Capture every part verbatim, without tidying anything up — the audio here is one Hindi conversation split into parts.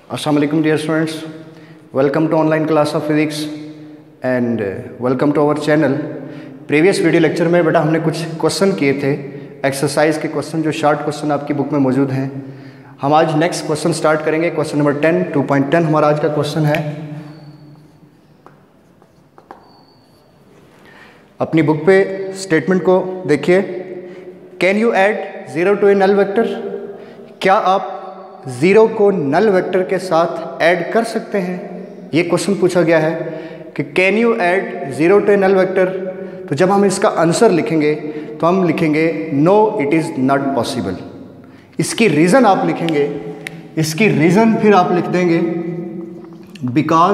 Assalamu alaikum dear students, welcome to online class of physics and uh, welcome to our channel. Previous video lecture में बेटा हमने कुछ क्वेश्चन किए थे, एक्सरसाइज के क्वेश्चन जो शॉर्ट क्वेश्चन आपकी बुक में मौजूद हैं. हम आज नेक्स्ट क्वेश्चन स्टार्ट करेंगे. Question number ten two point ten हमारा आज का क्वेश्चन है. अपनी बुक पे स्टेटमेंट को देखिए. Can you add zero to a null vector? क्या आप ज़ीरो को नल वेक्टर के साथ ऐड कर सकते हैं? ये क्वेश्चन पूछा गया है कि can you add zero to a null vector. तो जब हम इसका आंसर लिखेंगे तो हम लिखेंगे no it is not possible. इसकी रीज़न आप लिखेंगे, इसकी रीज़न फिर आप लिख देंगे because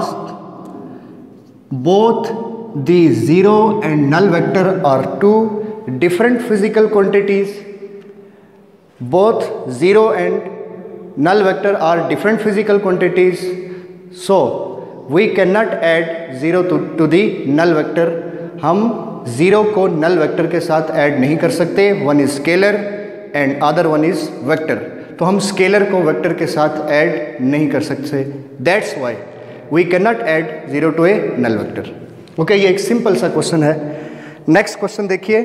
both the zero and null vector are two different physical quantities. Both zero and null vector are different physical quantities, so we cannot add zero to, to the null vector. हम ज़ीरो को null vector के साथ ऐड नहीं कर सकते. one is scalar and other one is vector. तो हम scalar को vector के साथ ऐड नहीं कर सकते. That's why we cannot add zero to a null vector. okay, ये एक सिंपल सा क्वेश्चन है. नेक्स्ट क्वेश्चन देखिए.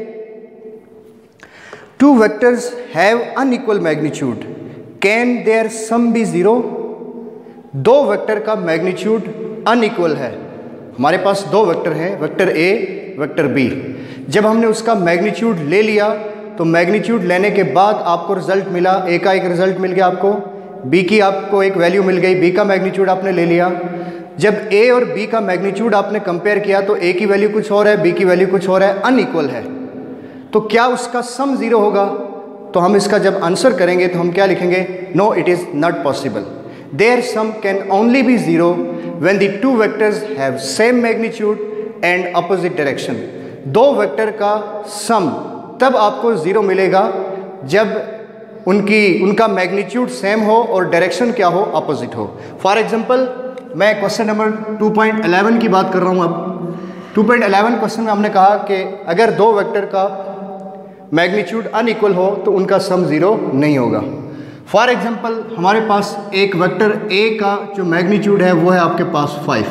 Two vectors have unequal magnitude. Can there sum be zero? दो वेक्टर का मैग्नीट्यूड अनइक्वल है. हमारे पास दो वेक्टर हैं, वेक्टर ए, वेक्टर बी. जब हमने उसका मैग्नीट्यूड ले लिया तो मैग्नीट्यूड लेने के बाद आपको रिजल्ट मिला, ए का एक रिजल्ट मिल गया आपको, बी की आपको एक वैल्यू मिल गई, बी का मैग्नीट्यूड आपने ले लिया. जब ए और बी का मैग्नीट्यूड आपने कंपेयर किया तो ए की वैल्यू कुछ और है, बी की वैल्यू कुछ और है, अनइक्वल है. तो क्या उसका सम ज़ीरो होगा? तो हम इसका जब आंसर करेंगे तो हम क्या लिखेंगे? No it is not possible. There sum can only be zero when the two vectors have same magnitude and opposite direction. दो वेक्टर का सम तब आपको ज़ीरो मिलेगा जब उनकी उनका मैग्नीट्यूड सेम हो और डायरेक्शन क्या हो? अपोजिट हो. फॉर एग्जांपल मैं question number two point eleven की बात कर रहा हूँ. अब टू पॉइंट इलेवन क्वेश्चन में हमने कहा कि अगर दो वेक्टर का मैग्नीट्यूड अनइक्वल हो तो उनका सम ज़ीरो नहीं होगा. फॉर एग्जांपल हमारे पास एक वेक्टर ए का जो मैग्नीट्यूड है वो है आपके पास फाइव,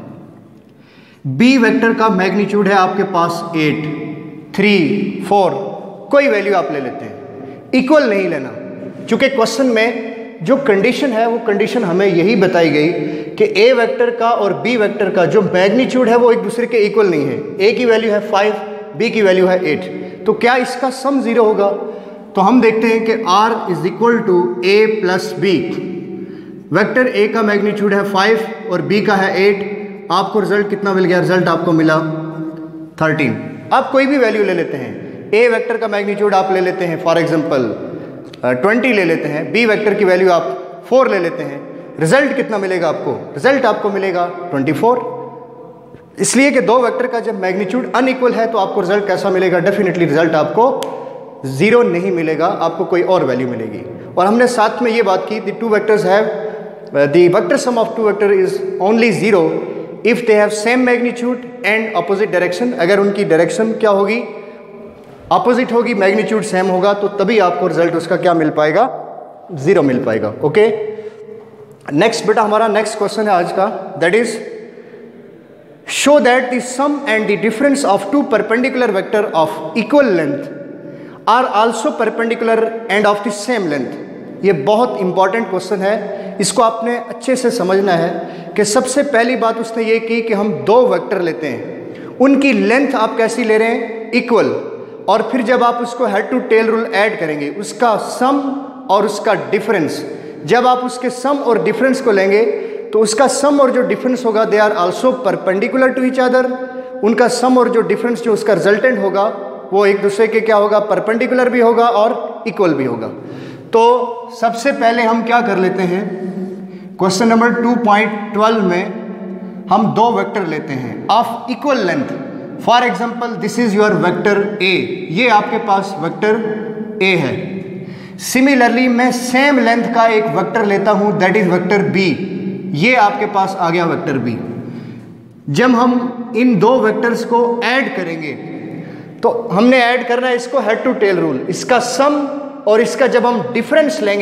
बी वेक्टर का मैग्नीट्यूड है आपके पास एट, थ्री, फोर, कोई वैल्यू आप ले लेते हैं. इक्वल नहीं लेना, क्योंकि क्वेश्चन में जो कंडीशन है वो कंडीशन हमें यही बताई गई कि ए वेक्टर का और बी वेक्टर का जो मैग्नीट्यूड है वो एक दूसरे के इक्वल नहीं है. ए की वैल्यू है फाइव, बी की वैल्यू है एट. तो क्या इसका सम ज़ीरो होगा? तो हम देखते हैं कि R is equal to A plus B. Vector A का मैग्नीट्यूड है फाइव और बी का है एट. आपको रिजल्ट कितना मिल गया? रिजल्ट आपको मिला थर्टीन. आप कोई भी वैल्यू ले लेते हैं. ए वेक्टर का मैग्नीट्यूड आप ले लेते हैं फॉर एग्जांपल ट्वेंटी ले लेते हैं, बी वेक्टर की वैल्यू आप फोर ले लेते हैं. रिजल्ट कितना मिलेगा आपको? रिजल्ट आपको मिलेगा ट्वेंटी फोर. इसलिए कि दो वेक्टर का जब मैग्नीट्यूड अनइक्वल है तो आपको रिजल्ट कैसा मिलेगा? डेफिनेटली रिजल्ट आपको जीरो नहीं मिलेगा, आपको कोई और वैल्यू मिलेगी. और हमने साथ में ये बात की the two vectors have the vector sum of two vector is only zero if they have same magnitude and opposite direction. अगर उनकी डायरेक्शन क्या होगी? अपोजिट होगी, मैग्नीट्यूड सेम होगा, तो तभी आपको रिजल्ट उसका क्या मिल पाएगा? जीरो मिल पाएगा. ओके, नेक्स्ट बेटा हमारा नेक्स्ट क्वेश्चन है आज का, that is show that the sum and the difference of two perpendicular vector of equal length are also perpendicular and of the same length. ये बहुत इंपॉर्टेंट क्वेश्चन है, इसको आपने अच्छे से समझना है. कि सबसे पहली बात उसने ये की कि हम दो वेक्टर लेते हैं, उनकी लेंथ आप कैसी ले रहे हैं? इक्वल. और फिर जब आप उसको head to tail rule add करेंगे, उसका सम और उसका डिफरेंस, जब आप उसके सम और डिफरेंस को लेंगे तो उसका सम और जो डिफरेंस होगा they are also perpendicular to each other. उनका सम और जो डिफरेंस जो उसका रिजल्टेंट होगा वो एक दूसरे के क्या होगा? परपेंडिकुलर भी होगा और इक्वल भी होगा. तो सबसे पहले हम क्या कर लेते हैं? Question number two point twelve में हम दो वेक्टर लेते हैं of equal length. For example this is your vector A, ये आपके पास वेक्टर ए है. सिमिलरली मैं सेम लेंथ का एक वेक्टर लेता हूं, दैट इज वेक्टर बी. ये आपके पास आ गया वेक्टर बी. जब हम इन दो वेक्टर्स को ऐड करेंगे तो हमने ऐड करना है इसको हेड टू टेल रूल. इसका सम और इसका जब हम डिफरेंस लेंगे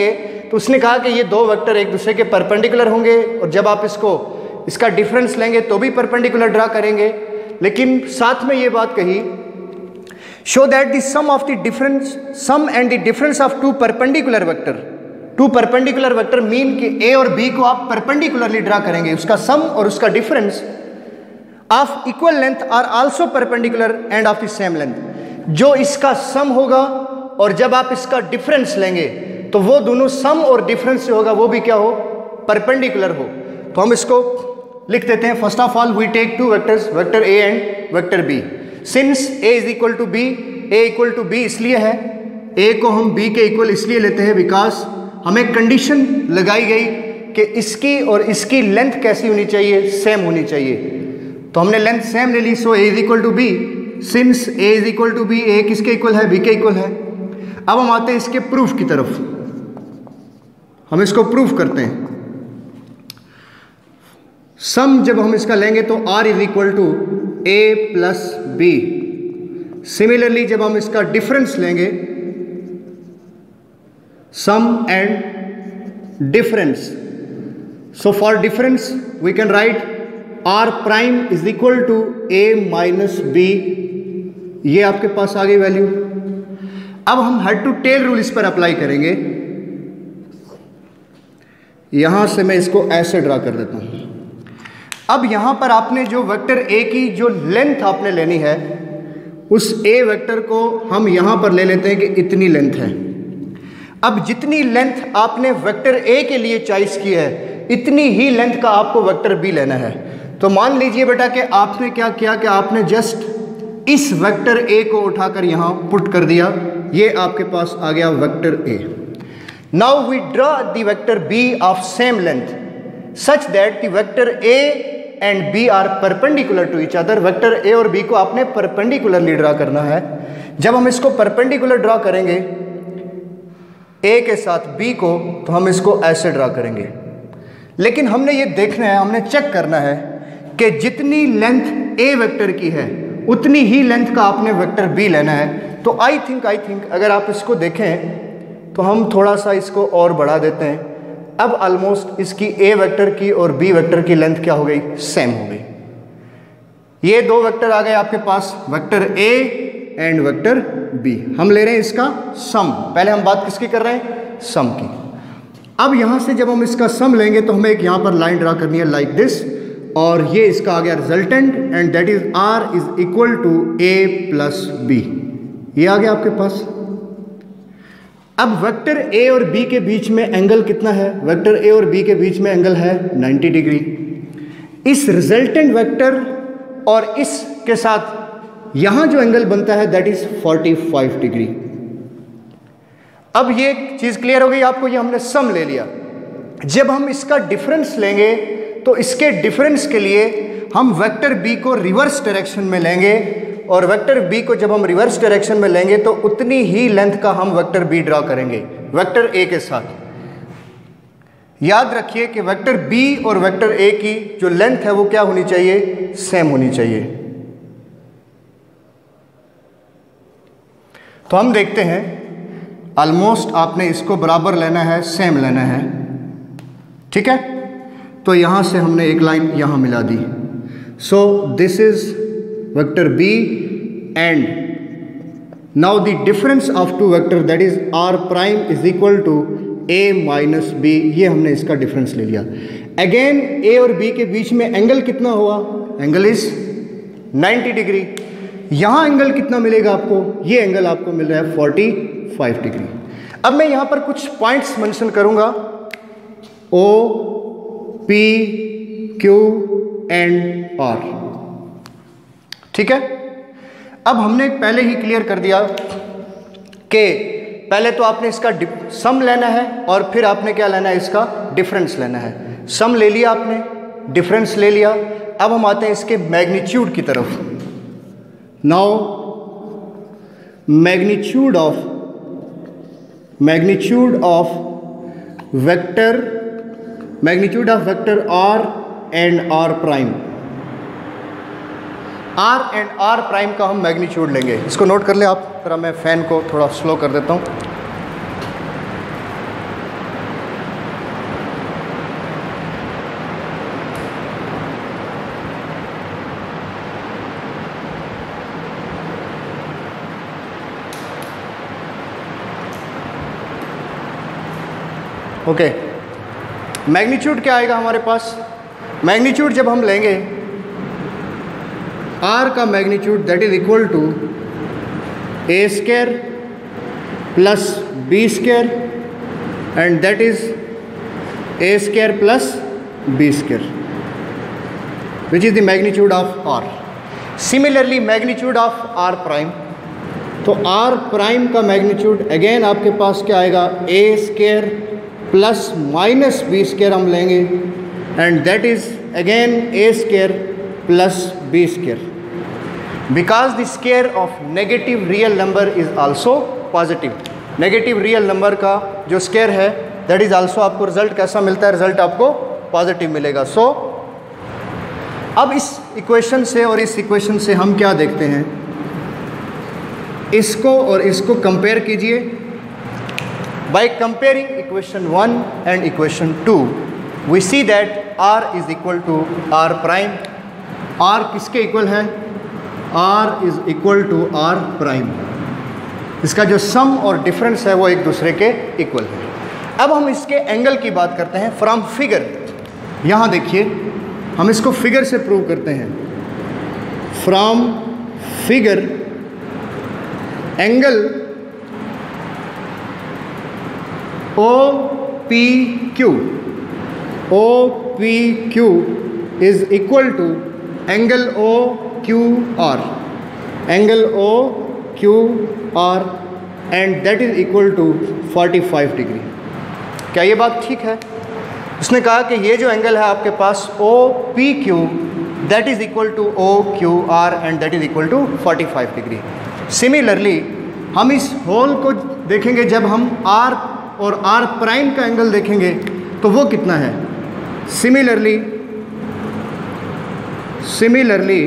तो उसने कहा कि ये दो वेक्टर एक दूसरे के परपेंडिकुलर होंगे और जब आप इसको इसका डिफरेंस लेंगे तो भी परपेंडिकुलर ड्रा करेंगे। लेकिन साथ में ये बात कही, show that the sum of the difference sum and the difference of two perpendicular vector, two perpendicular vector mean कि ए और बी को आप परपेंडिकुलरली ड्रा करेंगे, उसका सम और उसका difference of equal length are also perpendicular and of the same length. जो इसका सम होगा और जब आप इसका डिफरेंस लेंगे तो वो दोनों सम और डिफरेंस जो होगा वो भी क्या हो, परपेंडिकुलर हो। तो हम इसको लिख देते हैं। First of all we take two vectors, vector A and vector B. Since A is equal to B, A equal to B इसलिए है, ए को हम बी के इक्वल इसलिए लेते हैं बिकॉज हमें कंडीशन लगाई गई कि इसकी और इसकी लेंथ कैसी होनी चाहिए, सेम होनी चाहिए। तो हमने लेंथ सेम ले ली, so A is equal to B. Since A is equal to B, A किसके इक्वल है, बी के इक्वल है। अब हम आते हैं इसके प्रूफ की तरफ, हम इसको प्रूफ करते हैं। सम जब हम इसका लेंगे तो r is equal to A plus B. Similarly जब हम इसका डिफरेंस लेंगे, sum and difference, so for difference we can write r prime is equal to a minus B. ये आपके पास आ गई वैल्यू। अब हम हेड टू टेल रूल इस पर अप्लाई करेंगे। यहां से मैं इसको ऐसे ड्रा कर देता हूं। अब यहां पर आपने जो वेक्टर ए की जो लेंथ आपने लेनी है, उस ए वेक्टर को हम यहां पर ले लेते हैं कि इतनी लेंथ है। अब जितनी लेंथ आपने वेक्टर ए के लिए चॉइस की है, इतनी ही लेंथ का आपको वेक्टर बी लेना है। तो मान लीजिए बेटा कि आपने क्या किया कि आपने जस्ट इस वेक्टर ए को उठाकर यहां पुट कर दिया, ये आपके पास आ गया vector A. Now we draw the vector B of same length such that the vector A and B are perpendicular to each other. Vector A और बी को आपने परपेंडिकुलरली ड्रा करना है। जब हम इसको परपेंडिकुलर ड्रा करेंगे ए के साथ बी को, तो हम इसको ऐसे ड्रा करेंगे। लेकिन हमने ये देखना है, हमने चेक करना है कि जितनी लेंथ ए वेक्टर की है उतनी ही लेंथ का आपने वेक्टर बी लेना है। तो आई थिंक आई थिंक अगर आप इसको देखें तो हम थोड़ा सा इसको और बढ़ा देते हैं। अब ऑलमोस्ट इसकी ए वेक्टर की और बी वेक्टर की लेंथ क्या हो गई, सेम हो गई। ये दो वेक्टर आ गए आपके पास, vector A and vector B. हम ले रहे हैं इसका सम। पहले हम बात किसकी कर रहे हैं, सम की। अब यहां से जब हम इसका सम लेंगे तो हमें एक यहां पर लाइन ड्रा करनी है लाइक दिस, और ये इसका आ गया resultant and that is R is equal to A plus B. ये आ गया आपके पास। अब वेक्टर ए और बी के बीच में एंगल कितना है, वेक्टर ए और बी के बीच में एंगल है नब्बे डिग्री। इस रिजल्टेंट वेक्टर और इस के साथ यहां जो एंगल बनता है दैट इज पैंतालीस डिग्री। अब ये चीज क्लियर हो गई आपको, ये हमने सम ले लिया। जब हम इसका डिफरेंस लेंगे तो इसके डिफरेंस के लिए हम वेक्टर बी को रिवर्स डायरेक्शन में लेंगे, और वेक्टर बी को जब हम रिवर्स डायरेक्शन में लेंगे तो उतनी ही लेंथ का हम वेक्टर बी ड्रा करेंगे वेक्टर ए के साथ। याद रखिए कि वेक्टर बी और वेक्टर ए की जो लेंथ है वो क्या होनी चाहिए, सेम होनी चाहिए। तो हम देखते हैं, ऑलमोस्ट आपने इसको बराबर लेना है, सेम लेना है, ठीक है। तो यहां से हमने एक लाइन यहां मिला दी। So this is vector B and now the difference of two vector that is R prime is equal to A minus B. ये हमने इसका डिफरेंस ले लिया। अगेन ए और बी के बीच में एंगल कितना हुआ, एंगल इज नब्बे डिग्री। यहां एंगल कितना मिलेगा आपको, ये एंगल आपको मिल रहा है पैंतालीस डिग्री। अब मैं यहां पर कुछ पॉइंट्स मेंशन करूंगा, O P Q and R, ठीक है। अब हमने पहले ही क्लियर कर दिया कि पहले तो आपने इसका सम लेना है और फिर आपने क्या लेना है, इसका डिफरेंस लेना है। सम ले लिया आपने, डिफरेंस ले लिया। अब हम आते हैं इसके मैग्नीट्यूड की तरफ। Now magnitude of magnitude of vector magnitude of vector R and R prime R and R prime का हम मैग्नीट्यूड लेंगे। इसको नोट कर ले आप, जरा मैं फैन को थोड़ा स्लो कर देता हूँ। ओके, मैग्नीट्यूड क्या आएगा हमारे पास? मैग्नीट्यूड जब हम लेंगे आर का magnitude that is equal to A square plus B square and that is A square plus B square which is the magnitude of R. Similarly magnitude of R prime, तो आर प्राइम का मैग्नीट्यूड अगेन आपके पास क्या आएगा? A square plus minus B square हम लेंगे and that is again A square plus B square because the square of negative real number is also positive. Negative real number का जो स्क्वायर है दैट इज आल्सो आपको रिजल्ट कैसा मिलता है? रिजल्ट आपको पॉजिटिव मिलेगा। सो so, अब इस इक्वेशन से और इस इक्वेशन से हम क्या देखते हैं? इसको और इसको कंपेयर कीजिए। By comparing equation one and equation two we see that r is equal to r prime. r किसके इक्वल है? r is equal to r prime. इसका जो सम और डिफरेंस है वो एक दूसरे के इक्वल है। अब हम इसके एंगल की बात करते हैं फ्रॉम फिगर। यहाँ देखिए, हम इसको फिगर से प्रूव करते हैं। From figure angle O P Q, O P Q is equal to angle O Q R, angle O Q R and that is equal to forty five degree. क्या ये बात ठीक है? उसने कहा कि ये जो एंगल है आपके पास O P Q that is equal to O Q R and that is equal to forty five degree. Similarly हम इस होल को देखेंगे, जब हम r और r प्राइम का एंगल देखेंगे तो वो कितना है? Similarly similarly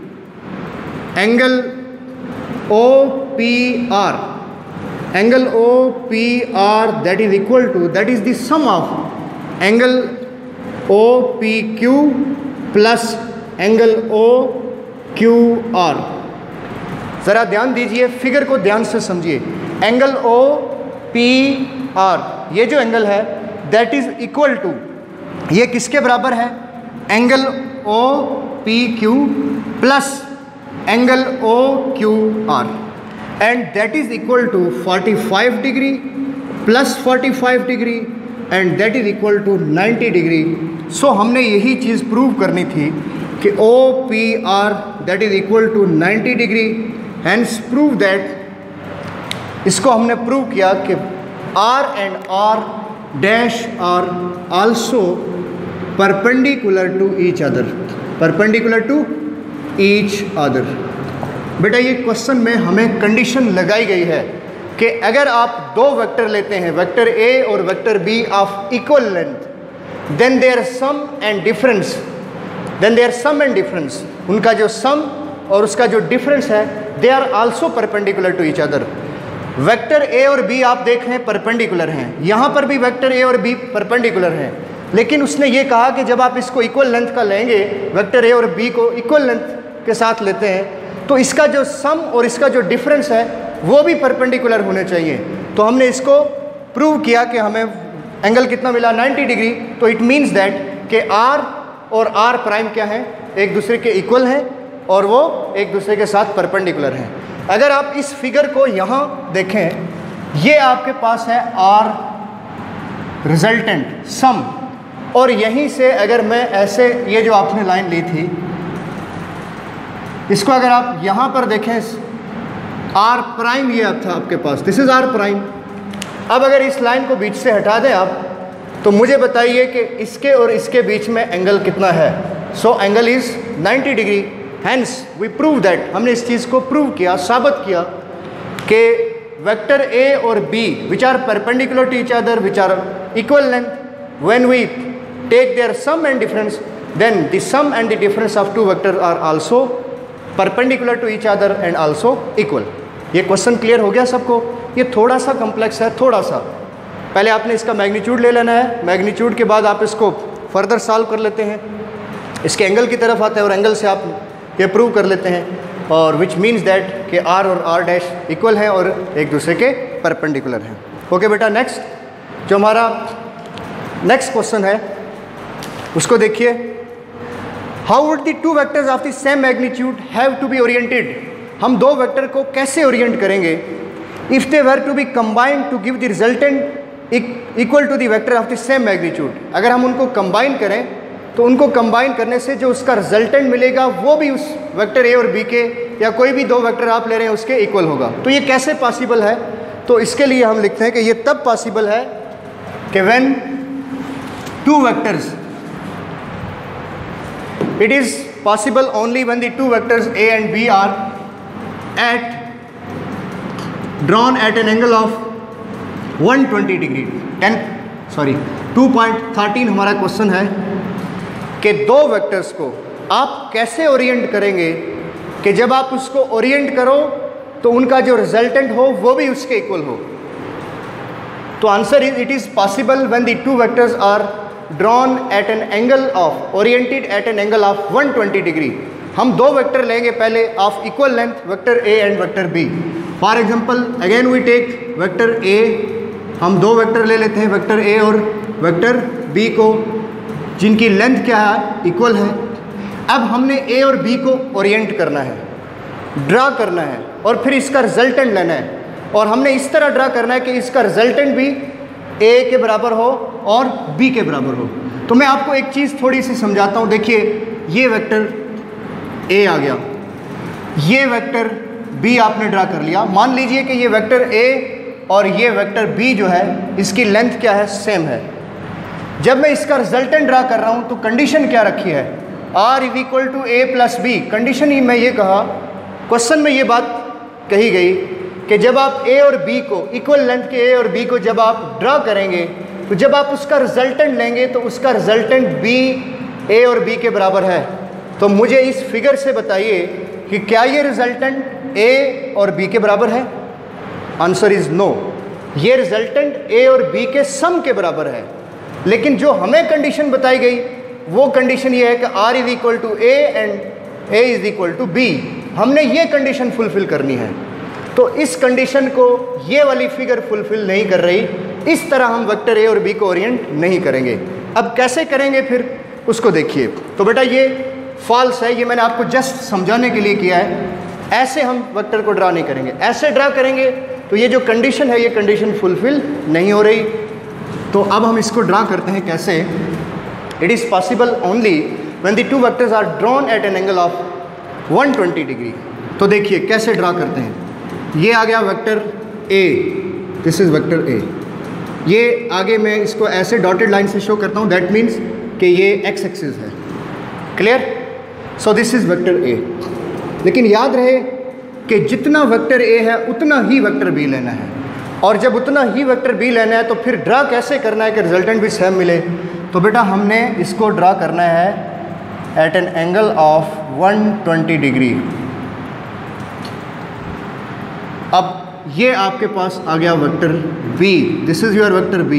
angle O P R, angle O P R that is equal to that is the sum of angle O P Q plus angle O Q R. ज़रा ध्यान दीजिए, फिगर को ध्यान से समझिए। एंगल ओ पी आर, ये जो एंगल है दैट इज इक्वल टू, ये किसके बराबर है? Angle O P Q plus angle O Q R and that is equal to forty five degree plus forty five degree and that is equal to ninety degree. So हमने यही चीज़ प्रूव करनी थी कि O P R that is equal to ninety degree. Hence prove that, इसको हमने प्रूव किया कि R and R dash R also perpendicular to each other, perpendicular to each other. बेटा ये क्वेश्चन में हमें कंडीशन लगाई गई है कि अगर आप दो वेक्टर लेते हैं, वेक्टर ए और vector B of equal length, then their sum and difference, then their sum and difference, उनका जो सम और उसका जो डिफरेंस है they are also perpendicular to each other. Vector A और बी आप देख रहे हैं परपेंडिकुलर हैं, यहाँ पर भी वेक्टर ए और बी परपेंडिकुलर हैं, लेकिन उसने ये कहा कि जब आप इसको इक्वल लेंथ का लेंगे, वेक्टर ए और बी को इक्वल लेंथ के साथ लेते हैं, तो इसका जो सम और इसका जो डिफरेंस है वो भी परपेंडिकुलर होने चाहिए। तो हमने इसको प्रूव किया कि हमें एंगल कितना मिला? Ninety degree. तो इट मीन्स दैट कि आर और आर प्राइम क्या है? एक दूसरे के इक्वल हैं और वो एक दूसरे के साथ परपेंडिकुलर हैं। अगर आप इस फिगर को यहाँ देखें, ये आपके पास है आर रिजल्टेंट सम, और यहीं से अगर मैं ऐसे, ये जो आपने लाइन ली थी, इसको अगर आप यहाँ पर देखें, आर प्राइम ये था आपके पास, दिस इज आर प्राइम। अब अगर इस लाइन को बीच से हटा दें आप, तो मुझे बताइए कि इसके और इसके बीच में एंगल कितना है? So angle is ninety degree. Hence we prove that, हमने इस चीज़ को प्रूव किया, साबित किया कि वेक्टर ए और B which are perpendicular to each other, which are equal length, when we take their sum and difference, then the sum and the difference of two vector are also perpendicular to each other and also equal. ये क्वेश्चन क्लियर हो गया सबको? ये थोड़ा सा कॉम्प्लेक्स है, थोड़ा सा। पहले आपने इसका मैग्नीट्यूड ले लेना है, मैग्नीट्यूड के बाद आप इसको फर्दर सॉल्व कर लेते हैं, इसके एंगल की तरफ आते हैं और एंगल से आप ये प्रूव कर लेते हैं, और विच मीन्स दैट कि आर और आर डैश इक्वल हैं और एक दूसरे के परपेंडिकुलर हैं। ओके बेटा, नेक्स्ट जो हमारा नेक्स्ट क्वेश्चन है, उसको देखिए। How would the two vectors of the same magnitude have to be oriented? हम दो वेक्टर को कैसे ओरिएंट करेंगे? If they were to be combined to give the resultant equal to the vector of the same magnitude. अगर हम उनको कंबाइन करें तो उनको कंबाइन करने से जो उसका रिजल्टेंट मिलेगा वो भी उस वेक्टर ए और बी के या कोई भी दो वेक्टर आप ले रहे हैं उसके इक्वल होगा। तो ये कैसे पॉसिबल है? तो इसके लिए हम लिखते हैं कि ये तब पॉसिबल है कि when two vectors, it is possible only when the two vectors A and B are at drawn at an angle of one hundred twenty degree। ten sorry two point thirteen हमारा क्वेश्चन है कि दो वेक्टर्स को आप कैसे ओरिएंट करेंगे कि जब आप उसको ओरिएंट करो तो उनका जो रिजल्टेंट हो वो भी उसके इक्वल हो। तो answer is it is possible when the two vectors are drawn at an angle of oriented at an angle of one hundred twenty degree। हम दो वेक्टर लेंगे पहले of equal length, vector A and vector B। For example again we take vector A, हम दो वेक्टर ले लेते हैं वेक्टर A और वेक्टर B को, जिनकी लेंथ क्या है? इक्वल है। अब हमने A और B को ओरिएंट करना है, ड्रा करना है और फिर इसका रिजल्टेंट लेना है। और हमने इस तरह ड्रा करना है कि इसका रिजल्टेंट भी A के बराबर हो और B के बराबर हो। तो मैं आपको एक चीज़ थोड़ी सी समझाता हूँ। देखिए ये वेक्टर A आ गया, ये वेक्टर B आपने ड्रा कर लिया। मान लीजिए कि ये वेक्टर A और ये वेक्टर B जो है इसकी लेंथ क्या है? सेम है। जब मैं इसका रिजल्टेंट ड्रा कर रहा हूँ तो कंडीशन क्या रखी है? R is equal to A plus B. Condition ही मैं ये कहा, क्वेश्चन में ये बात कही गई कि जब आप A और B को, इक्वल लेंथ के A और B को जब आप ड्रा करेंगे तो जब आप उसका रिजल्टेंट लेंगे तो उसका रिजल्टेंट B A और B के बराबर है। तो मुझे इस फिगर से बताइए कि क्या ये रिजल्टेंट A और B के बराबर है? Answer is no. ये रिजल्टेंट A और B के सम के बराबर है। लेकिन जो हमें कंडीशन बताई गई वो कंडीशन ये है कि R is equal to A and A is equal to B। हमने ये कंडीशन फुलफिल करनी है। तो इस कंडीशन को ये वाली फिगर फुलफिल नहीं कर रही। इस तरह हम वेक्टर ए और बी को ओरिएंट नहीं करेंगे। अब कैसे करेंगे फिर उसको देखिए। तो बेटा ये फॉल्स है, ये मैंने आपको जस्ट समझाने के लिए किया है। ऐसे हम वेक्टर को ड्रा नहीं करेंगे, ऐसे ड्रा करेंगे तो ये जो कंडीशन है ये कंडीशन फुलफिल नहीं हो रही। तो अब हम इसको ड्रा करते हैं कैसे। It is possible only when the two vectors are drawn at an angle of one hundred twenty degree. तो देखिए कैसे ड्रा करते हैं। ये आ गया vector A, this is vector A। ये आगे मैं इसको ऐसे डॉटेड लाइन से शो करता हूँ, दैट मीन्स कि ये एक्स एक्सिस है। Clear? So this is vector A। लेकिन याद रहे कि जितना वेक्टर A है उतना ही वेक्टर B लेना है, और जब उतना ही वेक्टर B लेना है तो फिर ड्रा कैसे करना है कि रिजल्टेंट भी सेम मिले। तो बेटा हमने इसको ड्रा करना है at an angle of one hundred twenty degree. अब ये आपके पास आ गया vector B, this is your vector B।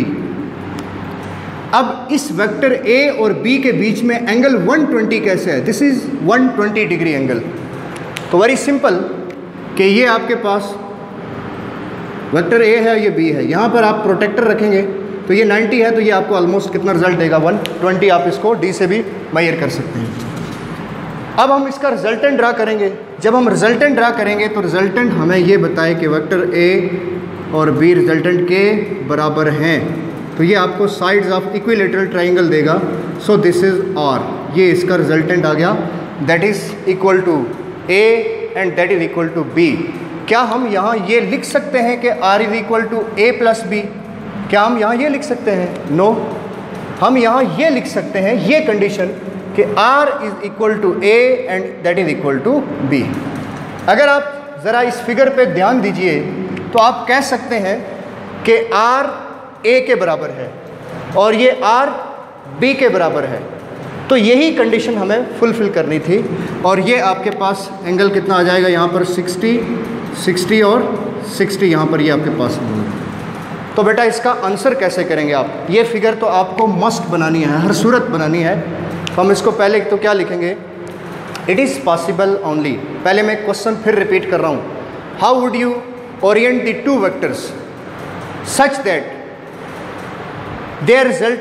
अब इस वेक्टर A और B के बीच में एंगल one hundred twenty कैसे है? This is one hundred twenty degree angle. तो वेरी सिंपल कि ये आपके पास वेक्टर A है, ये B है, यहाँ पर आप प्रोटेक्टर रखेंगे तो ये ninety है, तो ये आपको ऑलमोस्ट कितना रिजल्ट देगा? one hundred twenty। आप इसको D से भी मेजर कर सकते हैं। अब हम इसका रिजल्टेंट ड्रा करेंगे। जब हम रिजल्टेंट ड्रा करेंगे तो रिजल्टेंट हमें ये बताए कि वेक्टर A और B रिजल्टेंट के बराबर हैं, तो ये आपको साइड्स ऑफ इक्विलेटरल ट्राइंगल देगा। सो दिस इज़ R, ये इसका रिजल्टेंट आ गया, that is equal to A and that is equal to B। क्या हम यहाँ ये लिख सकते हैं कि R is equal to A plus B? क्या हम यहाँ ये लिख सकते हैं? No no. हम यहाँ ये लिख सकते हैं, ये कंडीशन कि R is equal to A and that is equal to B। अगर आप ज़रा इस फिगर पे ध्यान दीजिए तो आप कह सकते हैं कि R A के बराबर है और ये R B के बराबर है। तो यही कंडीशन हमें फुलफ़िल करनी थी, और ये आपके पास एंगल कितना आ जाएगा यहाँ पर? सिक्सटी, सिक्सटी और सिक्सटी यहाँ पर ये आपके पास होंगे। तो बेटा इसका आंसर कैसे करेंगे आप? ये फिगर तो आपको मस्ट बनानी है, हर सूरत बनानी है। तो हम इसको पहले तो क्या लिखेंगे? It is possible only. पहले मैं क्वेश्चन फिर रिपीट कर रहा हूँ। How would you orient the two vectors such that their resultant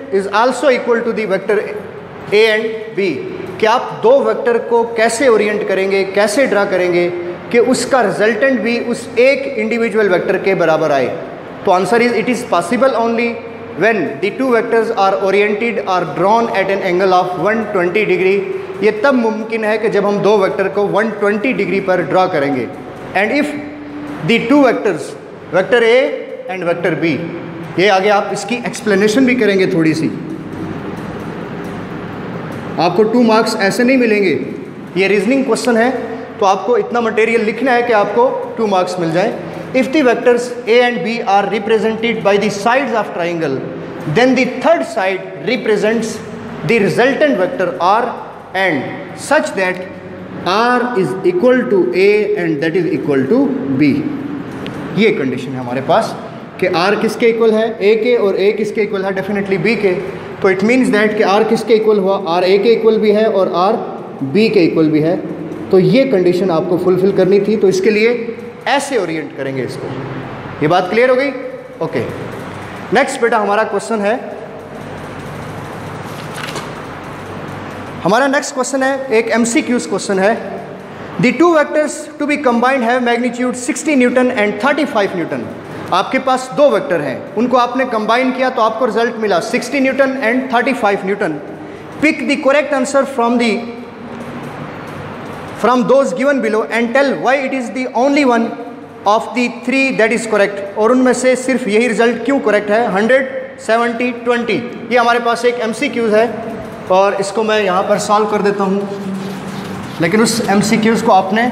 is also equal to the vector A and B, कि आप दो वेक्टर को कैसे ओरिएंट करेंगे, कैसे ड्रा करेंगे कि उसका रिजल्टेंट भी उस एक इंडिविजुअल वेक्टर के बराबर आए। तो answer is it is possible only when the two vectors are oriented are drawn at an angle of one twenty degree. ये तब मुमकिन है कि जब हम दो वेक्टर को वन ट्वेंटी डिग्री पर ड्रा करेंगे। And if the two vectors, vector A and vector B, ये आगे आप इसकी एक्सप्लेनेशन भी करेंगे थोड़ी सी, आपको टू मार्क्स ऐसे नहीं मिलेंगे, ये रीजनिंग क्वेश्चन है तो आपको इतना मटेरियल लिखना है कि आपको टू मार्क्स मिल जाए। If the vectors A and B are represented by the sides of triangle, then the third side represents the resultant vector R and such that R is equal to A and that is equal to B. ये कंडीशन है हमारे पास कि आर किसके इक्वल है, ए के, और ए किसके इक्वल है, डेफिनेटली बी के। तो इट मीन्स दैट कि आर किसके इक्वल हुआ, आर ए के इक्वल भी है और आर बी के इक्वल भी है। तो ये कंडीशन आपको फुलफिल करनी थी, तो इसके लिए ऐसे ओरिएंट करेंगे इसको। ये बात क्लियर हो गई? ओके, नेक्स्ट बेटा हमारा क्वेश्चन है, हमारा नेक्स्ट क्वेश्चन है एक एमसीक्यूज क्वेश्चन है। The two vectors to be combined have magnitude sixty newton and thirty five newton. आपके पास दो वेक्टर हैं, उनको आपने कंबाइन किया तो आपको रिजल्ट मिला sixty newton and thirty five newton. Pick the correct answer from the from those given below and tell why it is the only one of the three that is correct. और उनमें से सिर्फ यही रिजल्ट क्यों करेक्ट है, हंड्रेड, सेवेंटी, ट्वेंटी। ये हमारे पास एक एमसीक्यूज है और इसको मैं यहाँ पर सॉल्व कर देता हूँ, लेकिन उस एमसीक्यूज को आपने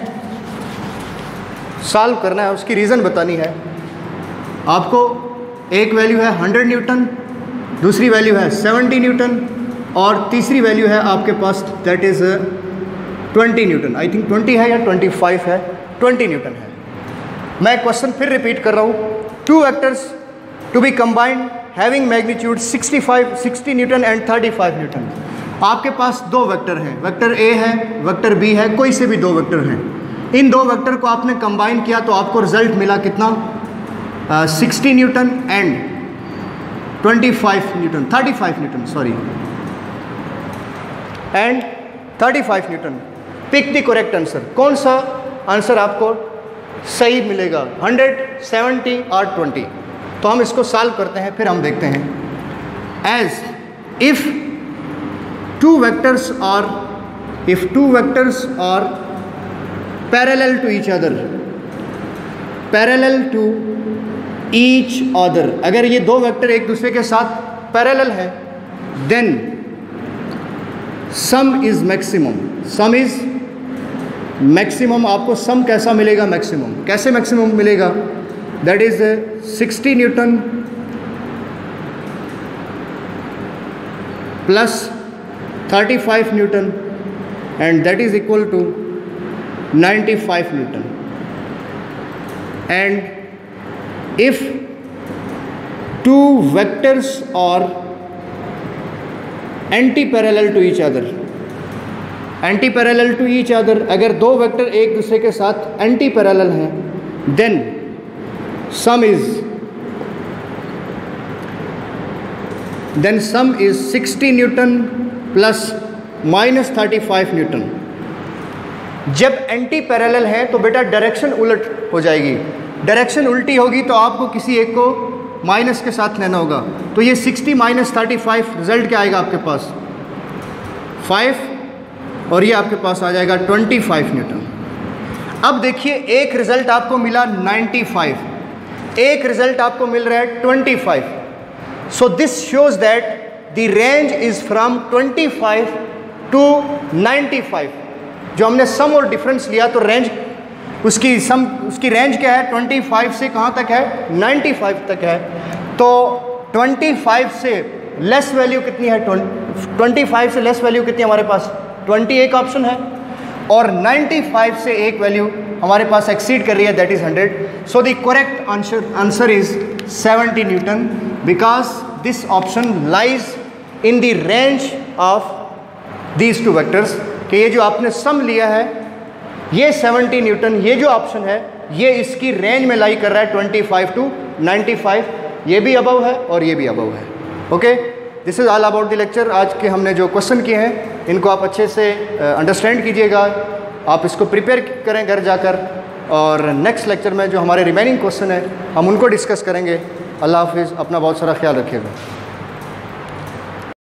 सॉल्व करना है, उसकी रीज़न बतानी है। आपको एक वैल्यू है हंड्रेड न्यूटन, दूसरी वैल्यू है सेवेंटी न्यूटन और तीसरी वैल्यू है आपके पास that is twenty newton. I think twenty है या ट्वेंटी फाइव है, ट्वेंटी न्यूटन है। मैं क्वेश्चन फिर रिपीट कर रहा हूँ। Two vectors to be combined having magnitude sixty five, sixty newton and thirty five newton. आपके पास दो वेक्टर हैं, वेक्टर ए है, वेक्टर बी है, कोई से भी दो वेक्टर हैं। इन दो वेक्टर को आपने कंबाइन किया तो आपको रिजल्ट मिला कितना, sixty newton and twenty five newton, thirty five newton sorry and thirty five newton. Pick the correct answer, कौन सा आंसर आपको सही मिलेगा, हंड्रेड, सेवेंटी और ट्वेंटी। तो हम इसको सॉल्व करते हैं, फिर हम देखते हैं। As if two vectors are if two vectors are parallel to each other, parallel to each other, अगर ये दो वेक्टर एक दूसरे के साथ पैरेलल है, then sum is maximum, sum is maximum. आपको सम कैसा मिलेगा, मैक्सिमम कैसे मैक्सिमम मिलेगा, that is sixty newton plus thirty five newton and that is equal to ninety five newton. And if two vectors are anti-parallel to each other, anti-parallel to each other, अगर दो वेक्टर एक दूसरे के साथ एंटी पैरेलल हैं, then sum is then sum is sixty newton plus minus thirty five newton. जब एंटी पैरेलल है तो बेटा डायरेक्शन उलट हो जाएगी, डायरेक्शन उल्टी होगी तो आपको किसी एक को माइनस के साथ लेना होगा। तो ये sixty minus thirty five result क्या आएगा आपके पास, फाइव, और ये आपके पास आ जाएगा ट्वेंटी फाइव न्यूटन। अब देखिए एक रिजल्ट आपको मिला नाइन्टी फाइव, एक रिजल्ट आपको मिल रहा है twenty five. So this shows that the range is from twenty five to ninety five. जो हमने सम और डिफरेंस लिया तो रेंज उसकी सम उसकी रेंज क्या है, ट्वेंटी फाइव से कहाँ तक है, नाइन्टी फाइव तक है। तो ट्वेंटी फाइव से लेस वैल्यू कितनी है, ट्वेंटी फाइव से लेस वैल्यू कितनी है हमारे पास, ट्वेंटी एक ऑप्शन है, और नाइन्टी फाइव से एक वैल्यू हमारे पास एक्सीड कर रही है, that is hundred. So the correct answer answer is seventy newton, because this option lies in the range of these two vectors. कि ये जो आपने सम लिया है ये सेवेंटी न्यूटन, ये जो ऑप्शन है ये इसकी रेंज में लाई कर रहा है twenty five to ninety five, ये भी अबव है और ये भी अबव है। Okay, this is all about the lecture. आज के हमने जो क्वेश्चन किए हैं इनको आप अच्छे से अंडरस्टैंड कीजिएगा, आप इसको प्रिपेयर करें घर जाकर, और नेक्स्ट लेक्चर में जो हमारे रिमेनिंग क्वेश्चन है हम उनको डिस्कस करेंगे। अल्लाह हाफिज़, अपना बहुत सारा ख्याल रखिएगा।